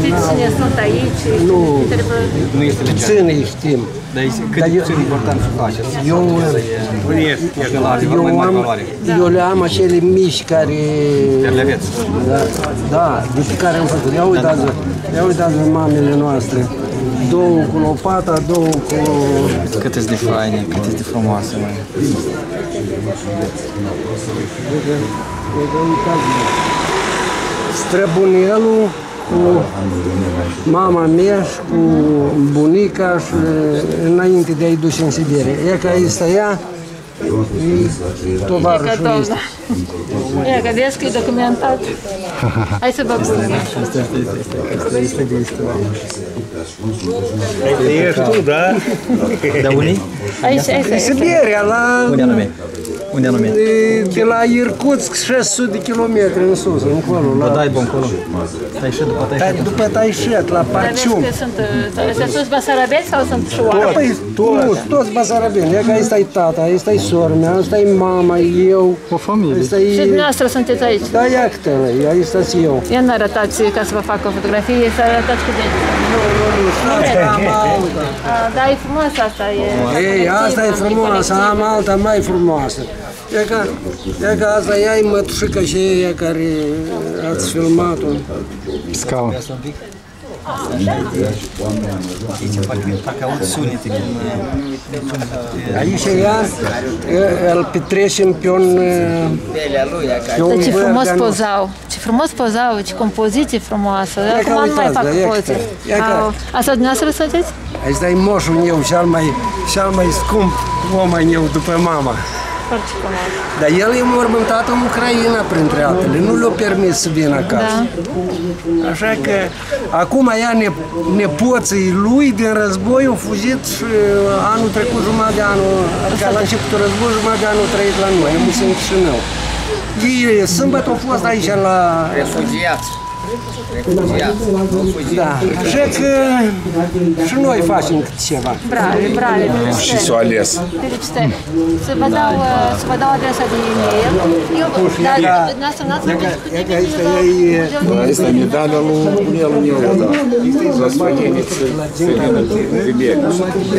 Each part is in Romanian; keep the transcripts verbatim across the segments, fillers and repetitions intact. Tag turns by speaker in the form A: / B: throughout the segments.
A: știți cine sunt aici?
B: Nu,
C: nu este legal.
B: ține știm.
C: Dar cât de puțin important să faceți?
B: Eu, eu, am, eu le am acele mici care...
C: Chiar le aveți?
B: Da, da, după care am făcut. Ia uitați-vă, ia uitați-vă mamele noastre. Două cu lopata, două cu...
C: Cât ești de faine, cât ești de frumoasă, măi.
B: Străbunelul cu mama mea și cu bunica și înainte de a-i duce în Siberie. E că aici stăia, e tovarășul ăsta.
A: E că vezi că e documentat. Hai să băgăm.
C: Asta este de istorie.
D: Ești tu, da?
C: De unii?
A: Aici, aici.
B: Siberia, la...
C: Unde anume? Unde anume?
B: De la Irkutsk, șase sute de kilometri în sus, încolo.
C: Bă, dai bun acolo. Taișet după Taișet?
B: După Taișet, la Parcium.
A: Dar vezi că sunt, sunt toți basarabeni sau sunt și oameni?
B: Păi, nu, toți basarabeni. E că aici e tata, aici e sora mea, aici e mama, eu.
C: O familie.
A: Și dumneavoastră sunteți aici?
B: Da, iată, aici stați eu.
A: Ia nu arătați ca să vă fac o fotografie, să arătați cu degetul.
B: Nu, nu, nu, stați, am alta.
A: Da, e frumoasă asta.
B: Ei, asta e frumoasă, am alta mai frumoasă. E că, e că asta ea e mătușica și ea care ați filmat-o.
C: Scaun.
B: Aici ea îl petrecem pe un...
A: Dar ce frumos pozau, ce frumos pozau, ce compoziție frumoasă. Acum nu mai fac poze. Asta dumneavoastră sunteți?
B: Asta e moșul meu, cel mai, cel mai scump om al meu după mama.
A: Foarte frumos.
B: Dar el e mormântat în Ucraina, printre altele. Nu le-a permis să vină acasă. Da. Așa că acum ea ne, nepoții lui din război au fugit și anul trecut, jumătate de anul, adică la începutul războiului, jumătate de anul trăit la noi, am în Chișinău. Ei sâmbătă au fost aici la...
E: Refugiați.
B: Da, și că și noi facem câte ceva.
A: Bravo, bravo.
D: Și s-o ales.
A: Felicitări. Să vă dau, să vă dau adresa de e-mail. Eu, dar dumneavoastră n-ați vorbit cu nimeni.
D: Asta e medalia lui bunelul meu, da. За сподівається, Селена Зібєк.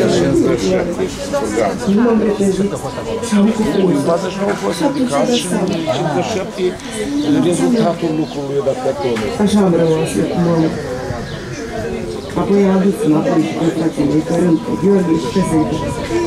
D: База ж вопросів, каші, дешевки, результату lucrului dacă tone.
F: Așa am rămas cu mama. Apoi a adus înapoi și pe frații mei, care Gheorghe și ce să-i